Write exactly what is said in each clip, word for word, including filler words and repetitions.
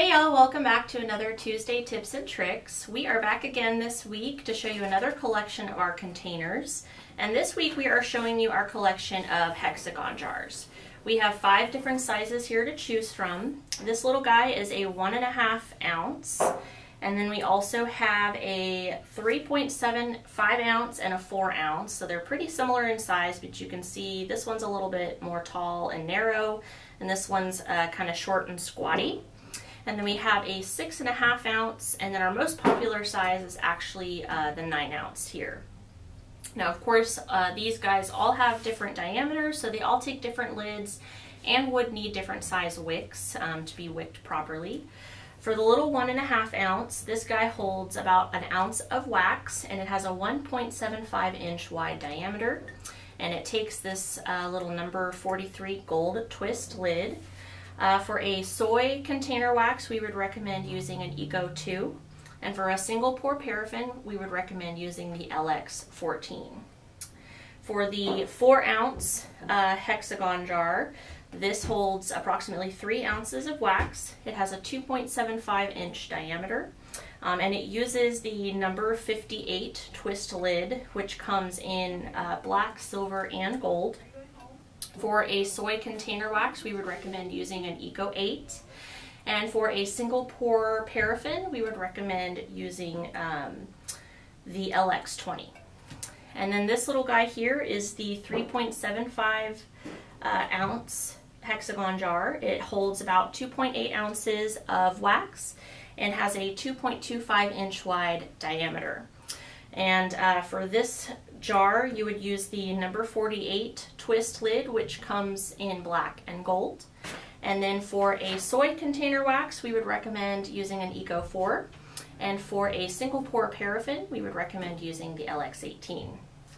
Hey y'all, welcome back to another Tuesday Tips and Tricks. We are back again this week to show you another collection of our containers. And this week we are showing you our collection of hexagon jars. We have five different sizes here to choose from. This little guy is a one and a half ounce. And then we also have a three point seven five ounce and a four ounce. So they're pretty similar in size, but you can see this one's a little bit more tall and narrow, and this one's uh, kind of short and squatty. And then we have a six and a half ounce, and then our most popular size is actually uh, the nine ounce here. Now, of course, uh, these guys all have different diameters, so they all take different lids and would need different size wicks um, to be wicked properly. For the little one and a half ounce, this guy holds about an ounce of wax, and it has a one point seven five inch wide diameter, and it takes this uh, little number forty-three gold twist lid. Uh, for a soy container wax, we would recommend using an Eco two, and for a single pour paraffin, we would recommend using the L X fourteen. For the four ounce uh, hexagon jar, this holds approximately three ounces of wax. It has a two point seven five inch diameter, um, and it uses the number fifty-eight twist lid, which comes in uh, black, silver, and gold. For a soy container wax, we would recommend using an Eco eight. And for a single pour paraffin, we would recommend using um, the L X twenty. And then this little guy here is the three point seven five uh, ounce hexagon jar. It holds about two point eight ounces of wax and has a two point two five inch wide diameter. And uh, for this jar, you would use the number forty-eight twist lid, which comes in black and gold. And then for a soy container wax, we would recommend using an Eco four. And for a single pour paraffin, we would recommend using the L X eighteen.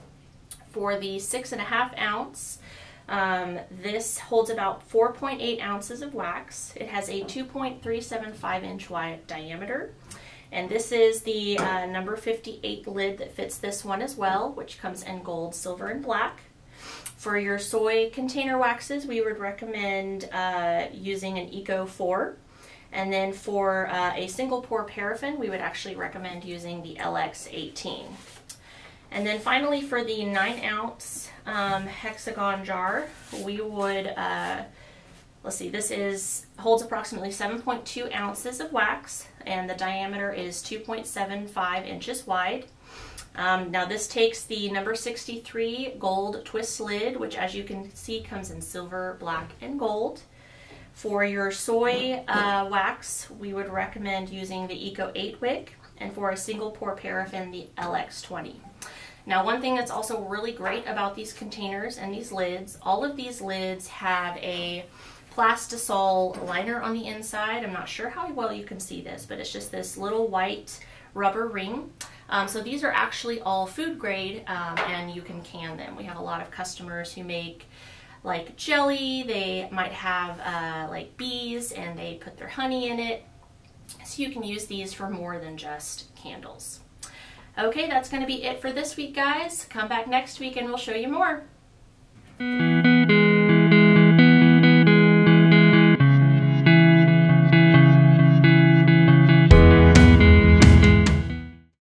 For the six and a half ounce, um, this holds about four point eight ounces of wax. It has a two point three seven five inch wide diameter. And this is the uh, number fifty-eight lid that fits this one as well, which comes in gold, silver, and black. For your soy container waxes, we would recommend uh, using an Eco four. And then for uh, a single pour paraffin, we would actually recommend using the L X eighteen. And then finally, for the nine ounce um, hexagon jar, we would, uh, let's see, this is holds approximately seven point two ounces of wax, and the diameter is two point seven five inches wide. Um, now this takes the number sixty-three gold twist lid, which as you can see comes in silver, black, and gold. For your soy uh, wax, we would recommend using the Eco eight wick, and for a single pour paraffin, the L X twenty. Now, one thing that's also really great about these containers and these lids, all of these lids have a plastisol liner on the inside. I'm not sure how well you can see this, but it's just this little white rubber ring. Um, so these are actually all food grade, um, and you can can them. We have a lot of customers who make like jelly. They might have uh, like bees, and they put their honey in it. So you can use these for more than just candles. Okay, that's going to be it for this week, guys. Come back next week and we'll show you more.